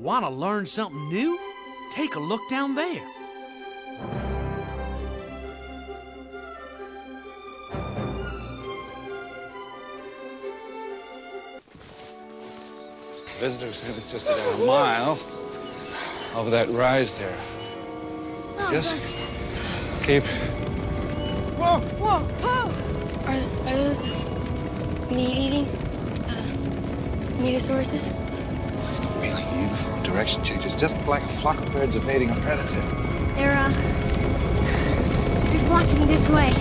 Want to learn something new? Take a look down there. Visitor said it's just about a mile over that rise there. Just keep... Whoa! Whoa! Whoa! Are those meat-eating metosauruses? Really uniform direction changes, just like a flock of birds evading a predator. They're flocking this way.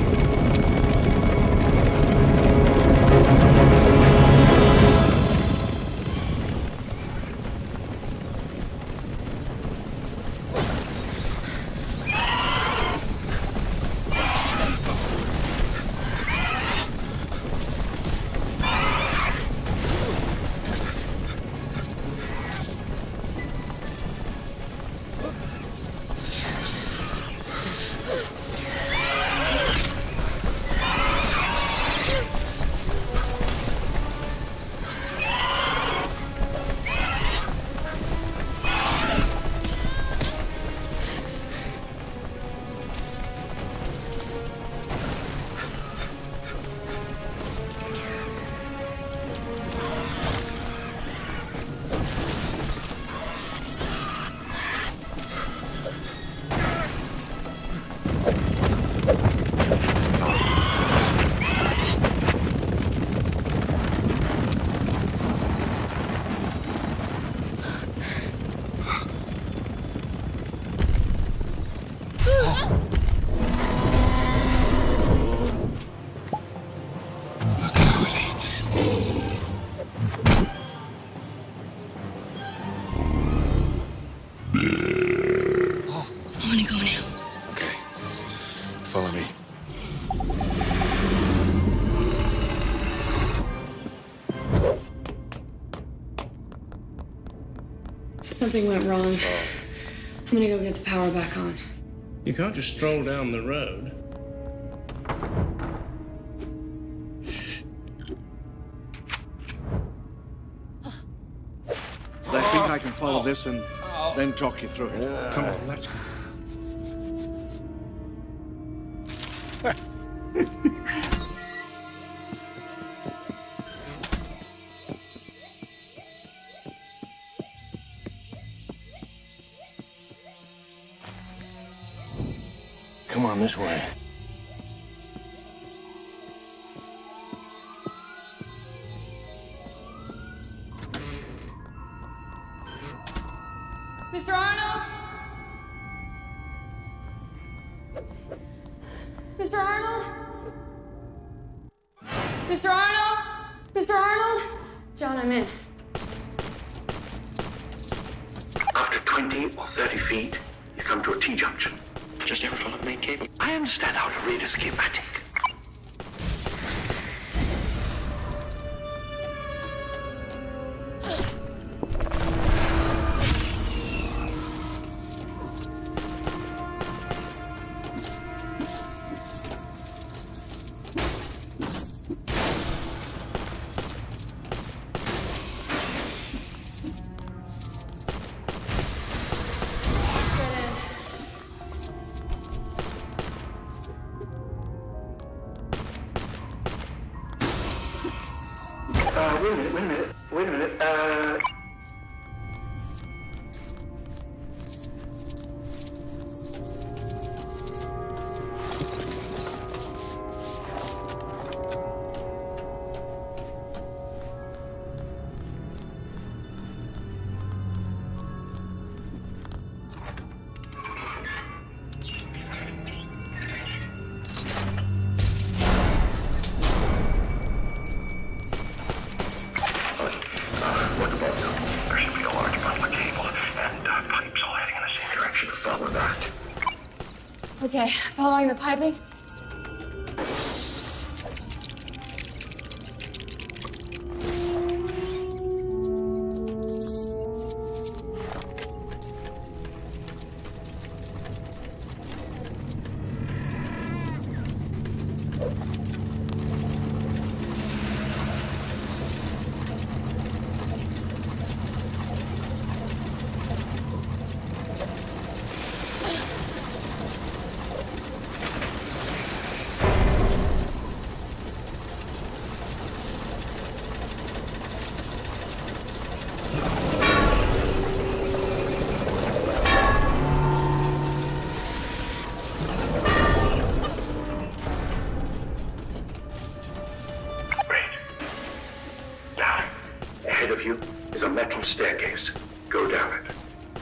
Follow me. Something went wrong. I'm gonna go get the power back on. You can't just stroll down the road. I think I can follow this and then talk you through it. Come on, let's go. Come on, this way. Mr. Arnold? Mr. Arnold? Mr. Arnold? Mr. Arnold? John, I'm in. After 20 or 30 feet, you come to a T-junction. Just ever follow the main cable. I understand how to read a schematic. Wait a minute. What about them? There should be a large bundle of cable and pipes all heading in the same direction. Follow that. Okay, following the piping. There's a metal staircase. Go down it.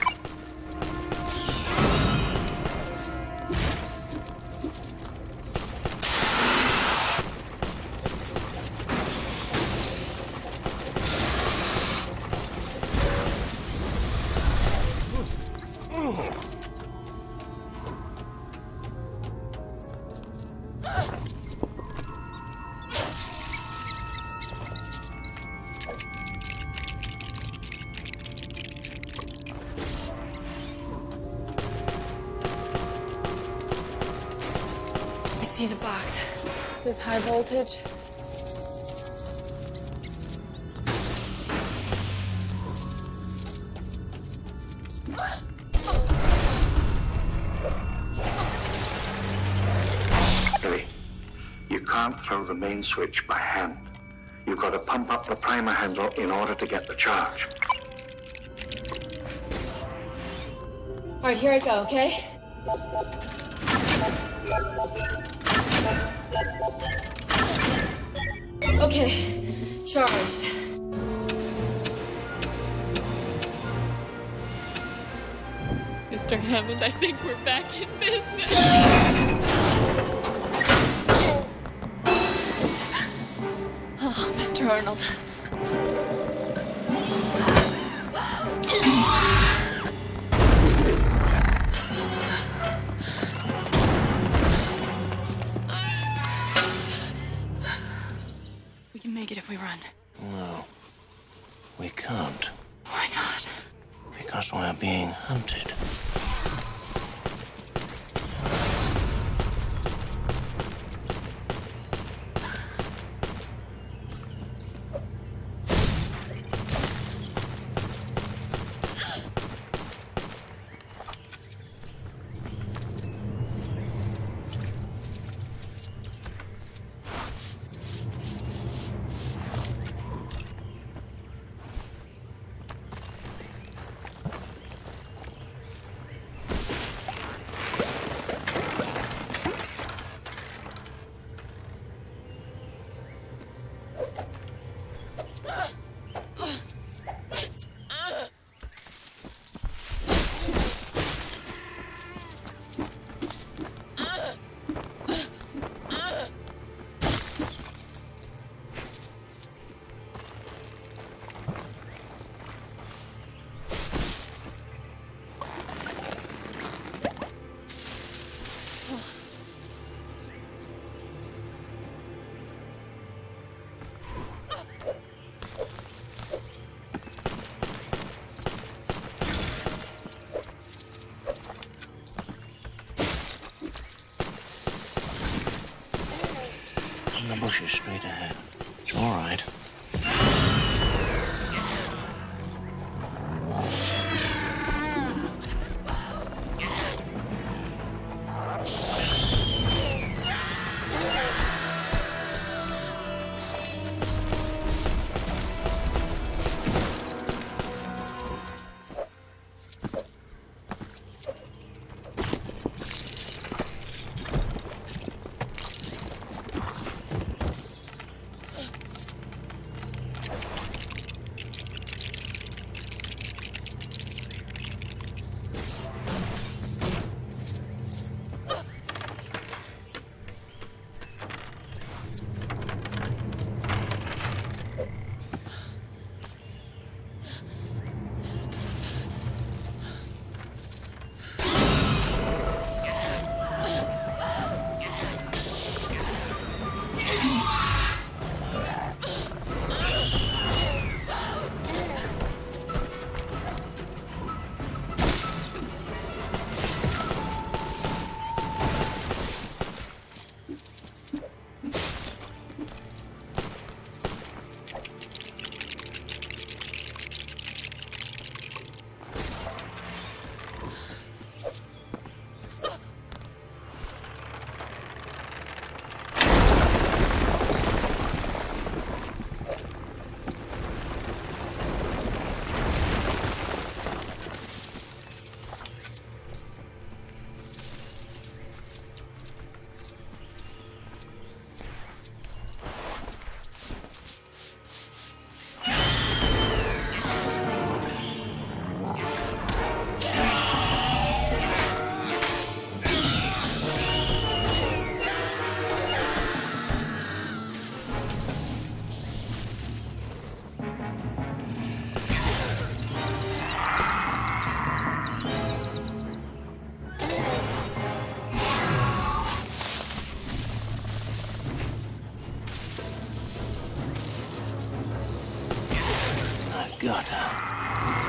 See the box. Is this high voltage? Billy, you can't throw the main switch by hand. You've got to pump up the primer handle in order to get the charge. All right, here I go, okay? Okay, charged. Mr. Hammond, I think we're back in business. Oh, Mr. Arnold. We can make it if we run. No, we can't. Why not? Because we're being hunted. The bushes straight ahead. It's all right. got her.